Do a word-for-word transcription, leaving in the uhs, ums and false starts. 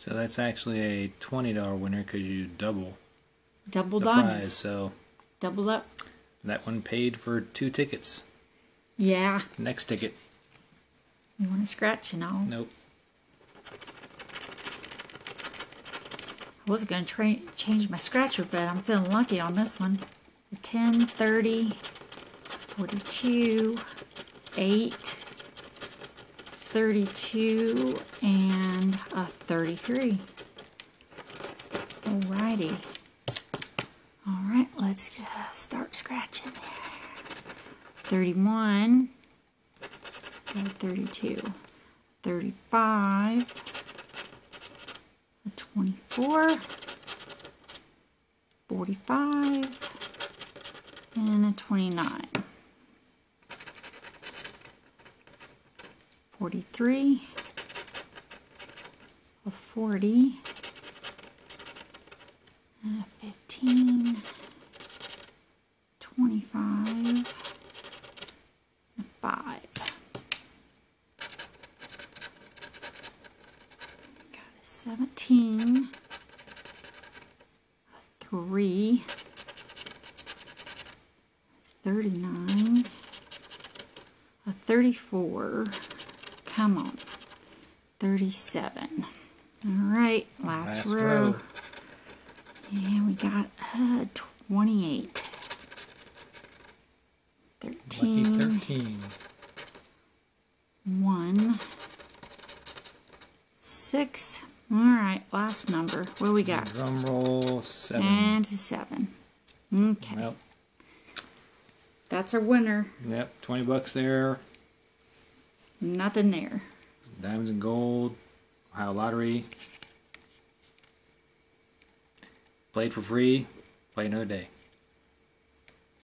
So that's actually a twenty dollar winner because you double Double the diamonds. prize. So Double up. that one paid for two tickets. Yeah. Next ticket. You want to scratch and all? Nope. I was going to change my scratcher, but I'm feeling lucky on this one. ten, thirty, forty-two, eight, thirty-two, and a thirty-three. Alrighty. Alright, let's uh, start scratching. thirty-one, thirty-two, thirty-five, a twenty-four, forty-five, and a twenty-nine. forty-three, a forty, and a fifteen, twenty-five, and a five. Got a seventeen, a three, thirty-nine, a thirty-four, come on, thirty-seven. All right, last, Last row. row. And we got uh, twenty-eight. Lucky thirteen, thirteen. one, six. All right, last number. What do we got? Drum roll, seven. And seven. Okay. Well, That's our winner. yep, twenty bucks there. Nothing there. Diamonds and gold. Ohio Lottery. Played for free. Play another day.